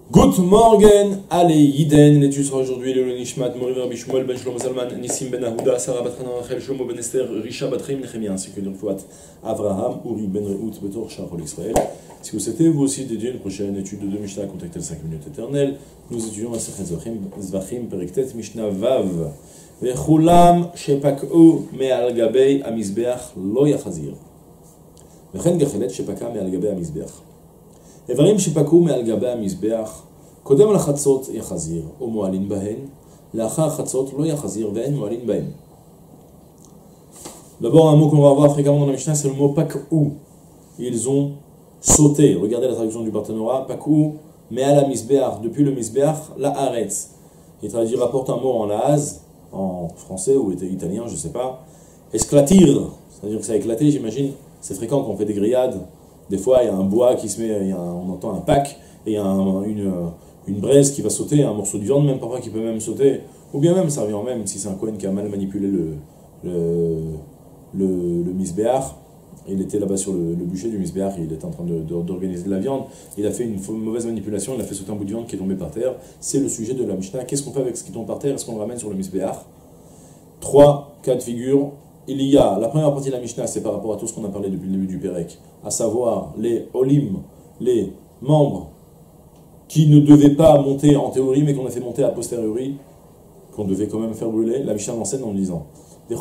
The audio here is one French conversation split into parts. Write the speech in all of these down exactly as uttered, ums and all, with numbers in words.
Good morning, allez, Yiden, l'étude sera aujourd'hui le Nishmat, Moriver Bishmuel, Ben Shlomo Zalman, Nissim Ben Ahuda, Sarah Batran Rachel, Shlomo Ben Esther, Risha Batrim, Nechemia, ainsi que Nirfouat, Avraham, Uri Ben Rehout, Betor, Shachol Israël. Si vous souhaitez vous aussi dédier une prochaine étude de deux Mishnah, contactez le cinq minutes éternelles. Nous étudions la Sechet Zvachim, Periktet, Mishnah Vav. Vechulam, Shepak'u, Me'al Gabei, Amizbeach, Lo Yachazir. Vechen Gechelet, Shepaka, Me'al Gabei, Amizbeach. איברים שפקעו מעל גבי המזבח, קודם לחצות יחזיר, או מועלין בהן, לאחר חצות לא יחזיר ואין מועלין בהן. D'abord, un mot qu'on va voir fréquemment dans la Mishnah, c'est le mot pak'ou. Ils ont sauté. Regardez la traduction du Barthénora. Pak'ou, mais à la misbeach, depuis le misbeach, la aretz. Il traduit, rapporte un mot en laz, en français ou italien, je ne sais pas. Esclatir, c'est-à-dire que ça a éclaté, j'imagine. C'est fréquent quand on fait des grillades. Des fois, il y a un bois qui se met, il y a un, on entend un pack, et il y a un, une, une braise qui va sauter, un morceau de viande même parfois qui peut même sauter, ou bien même, ça revient même, si c'est un Kohen qui a mal manipulé le, le, le, le misbéach, il était là-bas sur le, le bûcher du misbéach, il était en train de, de, d'organiser de la viande, il a fait une mauvaise manipulation, il a fait sauter un bout de viande qui est tombé par terre. C'est le sujet de la Mishnah. Qu'est-ce qu'on fait avec ce qui tombe par terre? Est-ce qu'on le ramène sur le misbéach? Trois cas de figure. Il y a, la première partie de la Mishnah, c'est par rapport à tout ce qu'on a parlé depuis le début du Pérec, à savoir les olim, les membres qui ne devaient pas monter en théorie, mais qu'on a fait monter a posteriori, qu'on devait quand même faire brûler. La Mishnah l'enseigne en disant tout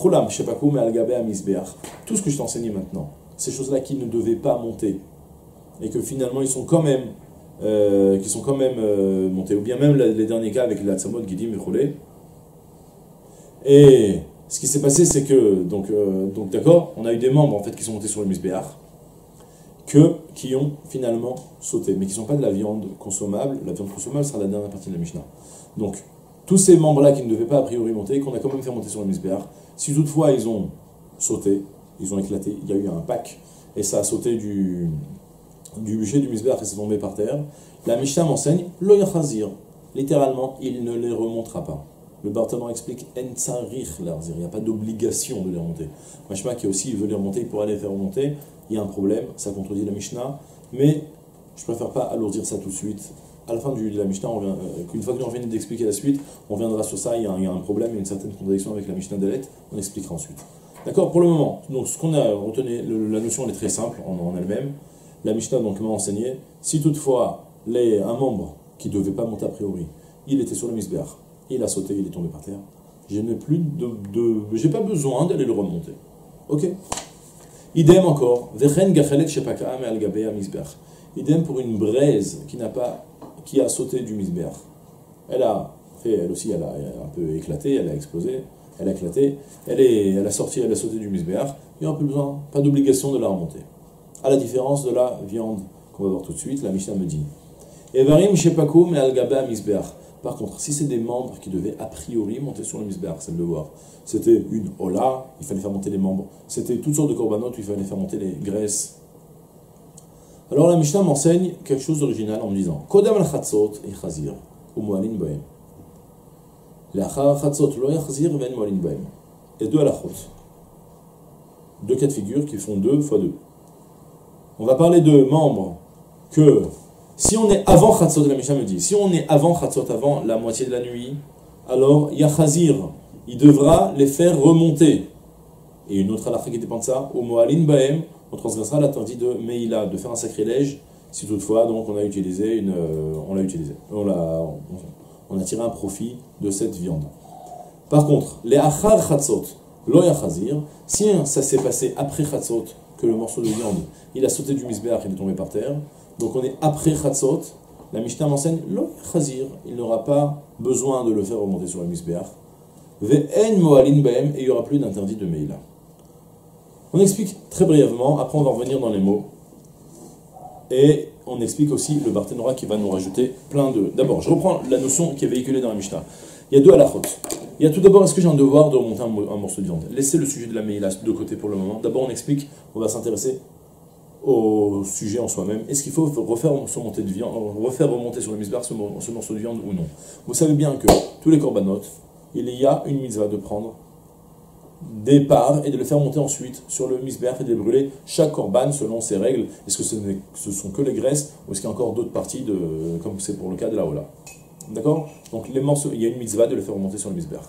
ce que je t'ai enseigné maintenant, ces choses-là qui ne devaient pas monter, et que finalement ils sont quand même, euh, qui sont quand même euh, montés, ou bien même les derniers cas avec la Tzamot, Gidim et Choulé. Et ce qui s'est passé, c'est que, donc, euh, donc d'accord, on a eu des membres en fait qui sont montés sur le misbéach, que, qui ont finalement sauté, mais qui ne sont pas de la viande consommable. La viande consommable sera la dernière partie de la Mishnah. Donc, tous ces membres-là qui ne devaient pas a priori monter, qu'on a quand même fait monter sur le misbéach, si toutefois ils ont sauté, ils ont éclaté, il y a eu un pack, et ça a sauté du, du bûcher du misbéach et c'est tombé par terre, la Mishnah m'enseigne, lo yachazir, littéralement, il ne les remontera pas. Le Barthénora explique en tsarich l'arzir, il n'y a pas d'obligation de les remonter. Mashma qui aussi veut les remonter, il pourra les faire remonter, il y a un problème, ça contredit la Mishnah, mais je préfère pas alourdir ça tout de suite. À la fin de la Mishnah, on vient, euh, qu'une fois que nous revenons d'expliquer la suite, on viendra sur ça, il y a un, il y a un problème, il y a une certaine contradiction avec la Mishnah d'Alet, on expliquera ensuite. D'accord, pour le moment, donc ce qu'on a retenu, le, la notion elle est très simple en, en elle-même. La Mishnah donc m'a enseigné, si toutefois les, un membre qui ne devait pas monter a priori, il était sur le misbéach, il a sauté, il est tombé par terre, je n'ai plus de, de j'ai pas besoin d'aller le remonter. Ok. Idem encore, vechen gachelet shepaka me'al gabei hamizbeach. Idem pour une braise qui n'a pas, qui a sauté du misbéach. Elle a fait, elle aussi, elle a un peu éclaté, elle a explosé, elle a éclaté, elle est, elle a sorti, elle a sauté du misbéach. Il n'y a plus besoin, pas d'obligation de la remonter. À la différence de la viande qu'on va voir tout de suite, la Mishnah me dit. Evarim shepaku me'al gabei hamizbeach. Par contre, si c'est des membres qui devaient a priori monter sur le misbéach, c'est le devoir. C'était une hola, il fallait faire monter les membres. C'était toutes sortes de korbanot où il fallait faire monter les graisses. Alors la Mishnah m'enseigne quelque chose d'original en me disant Kodam al-chatzot yachazir, ou moalin baem. L'achar chatzot lo yachazir, ven moalin baem. Et deux halachot. Deux cas de figure qui font deux fois deux. On va parler de membres que. Si on est avant Chatzot, la Mishnah me dit, si on est avant Chatzot, avant la moitié de la nuit, alors Yachazir, il devra les faire remonter. Et une autre halakha qui dépend de ça, au Moalin Baem, on transgressera l'interdit de Meïla, de faire un sacrilège, si toutefois donc on a utilisé une, euh, on l'a utilisé, on l'a, on, on a tiré un profit de cette viande. Par contre, les Achar Chatzot, lo Yachazir, si ça s'est passé après Chatzot, que le morceau de viande, il a sauté du misbéach, il est tombé par terre. Donc on est après Chatzot, la Mishnah m'enseigne, lo chazir, il n'aura pas besoin de le faire remonter sur le misbéach. Ve'en moalin baem, et il n'y aura plus d'interdit de Meïla. On explique très brièvement, après on va revenir dans les mots, et on explique aussi le Barthénora qui va nous rajouter plein de... D'abord, je reprends la notion qui est véhiculée dans la Mishnah. Il y a deux halachot. Il y a tout d'abord, est-ce que j'ai un devoir de remonter un, un morceau de viande? Laissez le sujet de la Meïla de côté pour le moment. D'abord on explique, on va s'intéresser au sujet en soi-même. Est-ce qu'il faut refaire remonter, de viande, refaire remonter sur le misbéach ce, ce morceau de viande ou non? Vous savez bien que tous les korbanot, il y a une mitzvah de prendre des parts et de les faire monter ensuite sur le misbéach et de les brûler chaque korban selon ses règles. Est-ce que ce, ce sont que les graisses ou est-ce qu'il y a encore d'autres parties, de, comme c'est pour le cas de la Ola? D'accord? Donc les morceaux, il y a une mitzvah de les faire remonter sur le misbéach.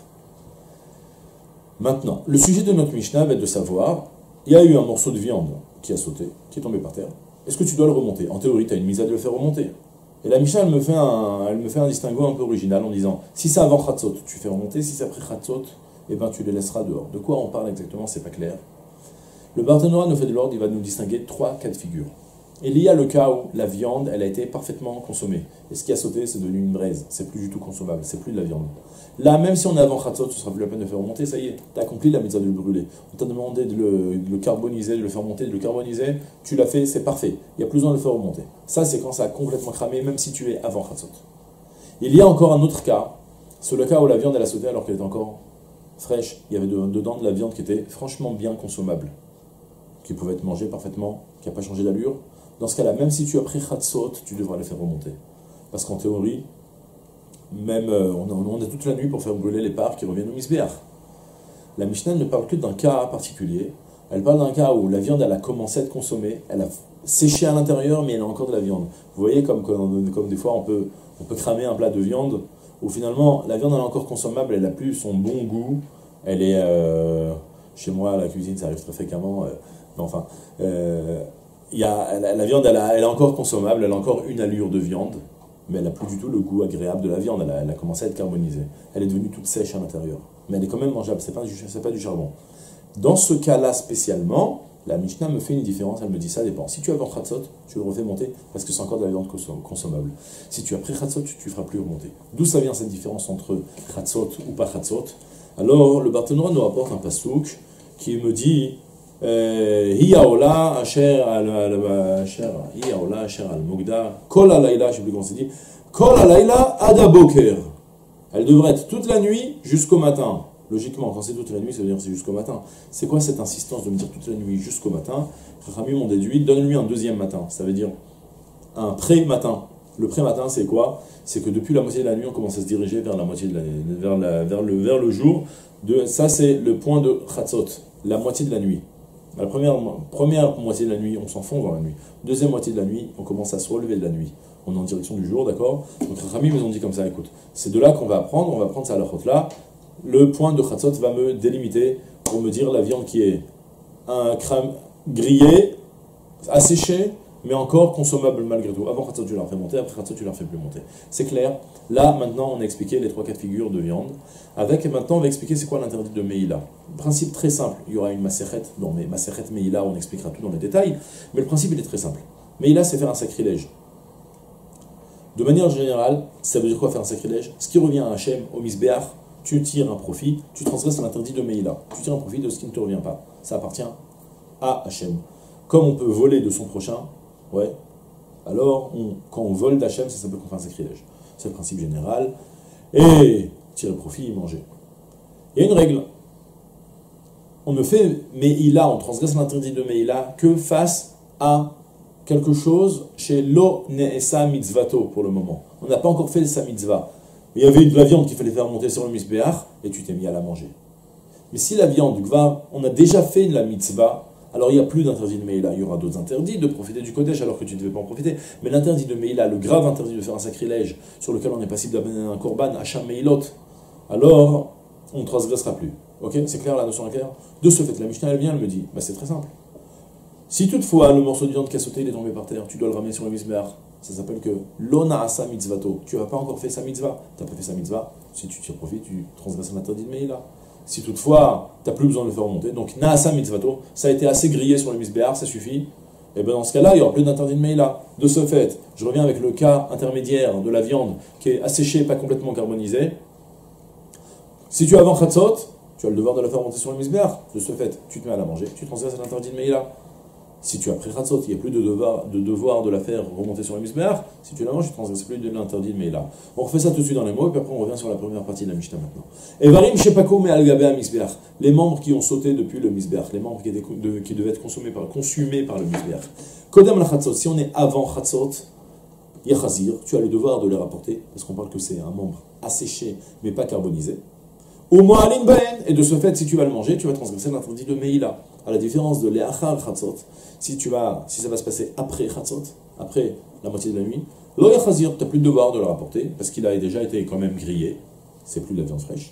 Maintenant, le sujet de notre Mishnah va être de savoir, il y a eu un morceau de viande qui a sauté, qui est tombé par terre. Est-ce que tu dois le remonter? En théorie, tu as une mitzvah de le faire remonter. Et la Mishnah, elle me fait un, elle me fait un distinguo un peu original en disant, si c'est avant Chatzot, tu fais remonter, si c'est après Chatzot, eh ben, tu les laisseras dehors. De quoi on parle exactement, c'est pas clair. Le Barthénora nous fait de l'ordre, il va nous distinguer trois cas de figure. Il y a le cas où la viande, elle a été parfaitement consommée. Et ce qui a sauté, c'est devenu une braise. C'est plus du tout consommable, c'est plus de la viande. Là, même si on est avant Chatzot, ce sera plus la peine de faire remonter, ça y est, tu as accompli la mitzvah de le brûler. On t'a demandé de le, de le carboniser, de le faire monter, de le carboniser, tu l'as fait, c'est parfait. Il n'y a plus besoin de le faire remonter. Ça, c'est quand ça a complètement cramé, même si tu es avant Chatzot. Il y a encore un autre cas, c'est le cas où la viande, elle a sauté alors qu'elle était encore fraîche. Il y avait dedans de la viande qui était franchement bien consommable, qui pouvait être mangée parfaitement, qui n'a pas changé d'allure. Dans ce cas-là, même si tu as pris Chatzot, tu devras la faire remonter. Parce qu'en théorie, même euh, on, a, on a toute la nuit pour faire brûler les parts qui reviennent au misbéach. La Mishnah ne parle que d'un cas particulier. Elle parle d'un cas où la viande, elle a commencé à être consommée, elle a séché à l'intérieur, mais elle a encore de la viande. Vous voyez, comme, comme, comme des fois on peut, on peut cramer un plat de viande, où finalement la viande elle est encore consommable, elle n'a plus son bon goût, elle est... Euh, chez moi, à la cuisine, ça arrive très fréquemment, euh, mais enfin... Euh, y a, la, la viande, elle, a, elle est encore consommable, elle a encore une allure de viande, mais elle n'a plus du tout le goût agréable de la viande, elle a, elle a commencé à être carbonisée. Elle est devenue toute sèche à l'intérieur, mais elle est quand même mangeable, c'est pas, c'est pas du charbon. Dans ce cas-là spécialement, la Mishnah me fait une différence, elle me dit ça dépend. Si tu as avant Chatzot, tu le refais monter parce que c'est encore de la viande consommable. Si tu as pris Chatzot, tu ne feras plus remonter. D'où ça vient cette différence entre Chatzot ou pas Chatzot? Alors, le Barthénora nous rapporte un pasouk qui me dit Hiyaola asher al asher Hiyaola asher al Mugda Kol alayla, je ne sais plus comment c'est dit, Kol alayla ada boker. Elle devrait être toute la nuit jusqu'au matin. Logiquement, quand c'est toute la nuit, ça veut dire que c'est jusqu'au matin. C'est quoi cette insistance de me dire toute la nuit jusqu'au matin? Rami m'ont déduit, donne-lui un deuxième matin. Ça veut dire un pré-matin. Le pré-matin, c'est quoi? C'est que depuis la moitié de la nuit, on commence à se diriger vers la moitié de la, vers, la, vers, le, vers le jour. De, ça, c'est le point de Chatzot, la moitié de la nuit. La première, première moitié de la nuit, on s'enfonce dans la nuit. Deuxième moitié de la nuit, on commence à se relever de la nuit. On est en direction du jour, d'accord? Donc Rami nous ont dit comme ça, écoute, c'est de là qu'on va apprendre, on va prendre ça à la chôte là. Le point de Chatzot va me délimiter pour me dire la viande qui est un crème grillé, asséché, mais encore consommable malgré tout. Avant Chatzot, tu la refais monter, après Chatzot, tu la refais plus monter. C'est clair. Là, maintenant, on a expliqué les trois cas de figure de viande. Avec, et maintenant, on va expliquer c'est quoi l'interdit de Meïla. Principe très simple. Il y aura une Masechet, non mais Masechet Meïla, on expliquera tout dans les détails, mais le principe, il est très simple. Meïla, c'est faire un sacrilège. De manière générale, ça veut dire quoi faire un sacrilège? Ce qui revient à Hachem, au misbéach, tu tires un profit, tu transgresses l'interdit de Meïla. Tu tires un profit de ce qui ne te revient pas. Ça appartient à Hachem. Comme on peut voler de son prochain, ouais, alors on, quand on vole d'Hachem, ça s'appelle qu'on fait un sacrilège. C'est le principe général. Et tirer profit et manger. Il y a une règle. On ne fait Meïla, on transgresse l'interdit de Meïla que face à quelque chose chez Lo Ne'esa Mitzvato pour le moment. On n'a pas encore fait sa mitzvah. Il y avait de la viande qu'il fallait faire monter sur le misbéach et tu t'es mis à la manger. Mais si la viande, on a déjà fait la mitzvah, alors il n'y a plus d'interdit de Meïla. Il y aura d'autres interdits de profiter du Kodesh alors que tu ne devais pas en profiter. Mais l'interdit de Meïla, le grave interdit de faire un sacrilège sur lequel on est passible d'amener un korban, Hacham Meïlot, alors on ne transgressera plus. Ok? C'est clair, la notion est claire? De ce fait, la Mishnah, elle vient, elle me dit, bah, c'est très simple. Si toutefois le morceau de viande qui a sauté, il est tombé par terre, tu dois le ramener sur le misbéach. Ça s'appelle que l'ona asa mitzvato. Tu n'as pas encore fait sa mitzvah. Tu n'as pas fait sa mitzvah. Si tu tires profit, tu transgresses l'interdit de Meïla. Si toutefois, tu n'as plus besoin de le faire remonter, donc naasa mitzvato, ça a été assez grillé sur le misbéach, ça suffit. Et bien dans ce cas-là, il n'y aura plus d'interdit de Meïla. De ce fait, je reviens avec le cas intermédiaire de la viande qui est asséchée, pas complètement carbonisée. Si tu as avant Chatzot, tu as le devoir de la faire remonter sur le misbéach. De ce fait, tu te mets à la manger, tu transgresses l'interdit de Meïla. Si tu as pris Chatzot, il n'y a plus de devoir, de devoir de la faire remonter sur le misbéach. Si tu la manges, tu ne transgresses plus de l'interdit de Meïla. On refait ça tout de suite dans les mots, et puis après on revient sur la première partie de la Mishnah maintenant. Evarim shepako me al-gabé à misbéach. Les membres qui ont sauté depuis le misbéach, les membres qui, étaient, de, qui devaient être consommés par, consumés par le misbéach. Kodem la Chatzot, si on est avant Chatzot, Yachazir, tu as le devoir de les rapporter, parce qu'on parle que c'est un membre asséché, mais pas carbonisé. Ou Mo'alin Baen, et de ce fait, si tu vas le manger, tu vas transgresser l'interdit de Meïla. À la différence de Le'achar Chatzot, si, tu vas, si ça va se passer après Chatzot, après la moitié de la nuit, Lo Yachazir, tu n'as plus de devoir de le rapporter, parce qu'il a déjà été quand même grillé, c'est plus de la viande fraîche,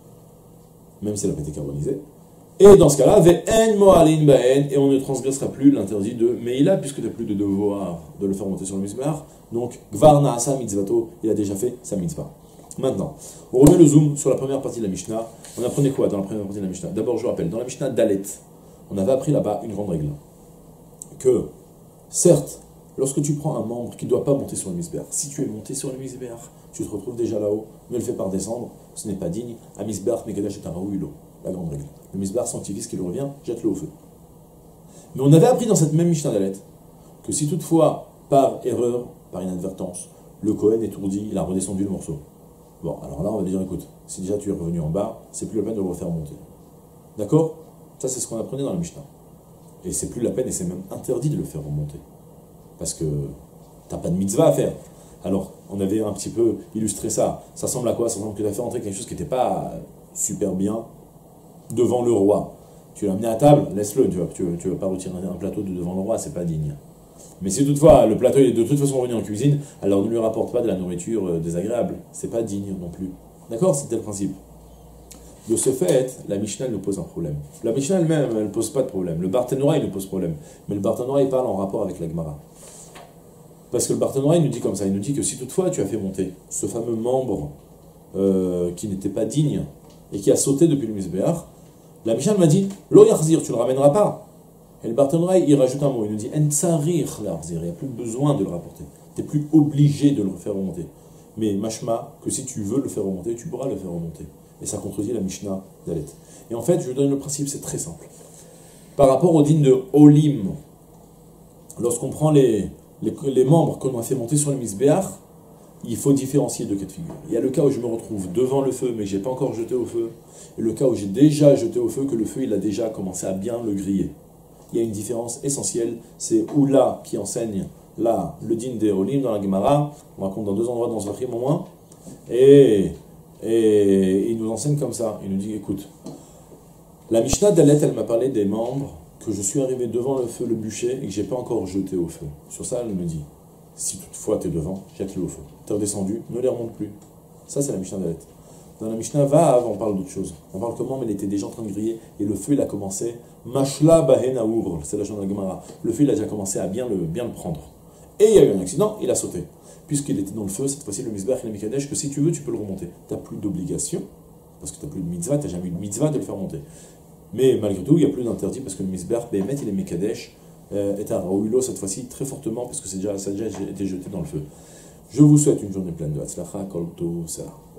même si elle n'a pas été carbonisée. Et dans ce cas-là, Ve'en Mo'alin Baen, et on ne transgressera plus l'interdit de Meïla, puisque tu n'as plus de devoir de le faire monter sur le Mizbeach. Donc, Gvar Na'asa Mitzvato, il a déjà fait sa mitzvah. Maintenant, on remet le zoom sur la première partie de la Mishnah. On apprenait quoi dans la première partie de la Mishnah? D'abord, je vous rappelle, dans la Mishnah Dalet, on avait appris là-bas une grande règle. Que, certes, lorsque tu prends un membre qui ne doit pas monter sur le Mizbeach, si tu es monté sur le Mizbeach, tu te retrouves déjà là-haut, ne le fais pas redescendre, ce n'est pas digne. À Mizbeach, Megadesh est un raouilo, la grande règle. Le Mizbeach sanctifie ce qui lui revient, jette-le au feu. Mais on avait appris dans cette même Mishnah Dalet que si toutefois, par erreur, par inadvertance, le Kohen étourdi, il a redescendu le morceau. Bon, alors là, on va dire, écoute, si déjà tu es revenu en bas, c'est plus la peine de le refaire monter. D'accord? Ça, c'est ce qu'on apprenait dans la Mishnah. Et c'est plus la peine, et c'est même interdit de le faire remonter. Parce que t'as pas de mitzvah à faire. Alors, on avait un petit peu illustré ça. Ça ressemble à quoi? Ça ressemble que tu as fait entrer quelque chose qui n'était pas super bien devant le roi. Tu l'as amené à table, laisse-le. Tu ne vas, tu vas pas retirer un plateau de devant le roi, c'est pas digne. Mais si toutefois le plateau est de toute façon revenu en cuisine, alors ne lui rapporte pas de la nourriture euh, désagréable. C'est pas digne non plus. D'accord? C'était le principe. De ce fait, la Mishnah nous pose un problème. La Mishnah elle-même, elle ne pose pas de problème. Le Barthénoraï nous pose problème. Mais le Barthénoraï parle en rapport avec la Gemara. Parce que le Barthénoraï nous dit comme ça. Il nous dit que si toutefois tu as fait monter ce fameux membre euh, qui n'était pas digne et qui a sauté depuis le Mizbeach, la Mishnah m'a dit Lo Yachzir, tu ne le ramèneras pas. Et le Barthénoraï, il rajoute un mot, il nous dit En tsarir l'Arzir, il n'y a plus besoin de le rapporter. Tu n'es plus obligé de le faire remonter. Mais mashma, que si tu veux le faire remonter, tu pourras le faire remonter. Et ça contredit la Mishnah d'Alet. Et en fait, je vous donne le principe, c'est très simple. Par rapport au din de Olim, lorsqu'on prend les, les, les membres qu'on a fait monter sur le Mizbeach, il faut différencier deux cas de figure. Il y a le cas où je me retrouve devant le feu, mais que je n'ai pas encore jeté au feu, et le cas où j'ai déjà jeté au feu, que le feu il a déjà commencé à bien le griller. Il y a une différence essentielle, c'est Oula qui enseigne là le din des Olim dans la Gemara, on raconte dans deux endroits dans Zvachim au moins, et, et il nous enseigne comme ça, il nous dit écoute, la Mishnah d'Alet elle m'a parlé des membres que je suis arrivé devant le feu, le bûcher, et que je n'ai pas encore jeté au feu. Sur ça elle me dit, si toutefois tu es devant, jette-le au feu. Tu es redescendu, ne les remonte plus. Ça c'est la Mishnah d'Alet. Dans la Mishnah Vav, on parle d'autre chose. On parle comment, mais il était déjà en train de griller, et le feu il a commencé, Mashla Bahen Aour, c'est la chanson de la Gemara. Le feu il a déjà commencé à bien le, bien le prendre. Et il y a eu un accident, il a sauté. Puisqu'il était dans le feu, cette fois-ci le Mizbeach et le Mikadesh, que si tu veux, tu peux le remonter. Tu n'as plus d'obligation, parce que tu n'as plus de mitzvah, tu n'as jamais eu de mitzvah de le faire monter. Mais malgré tout, il n'y a plus d'interdit, parce que le Mizbeach, Behemet et le Mikadesh euh, est à Raouilo cette fois-ci très fortement, parce que c'est déjà, ça a déjà été jeté dans le feu. Je vous souhaite une journée pleine de Hatzlacha, Kol Tov, Sarah.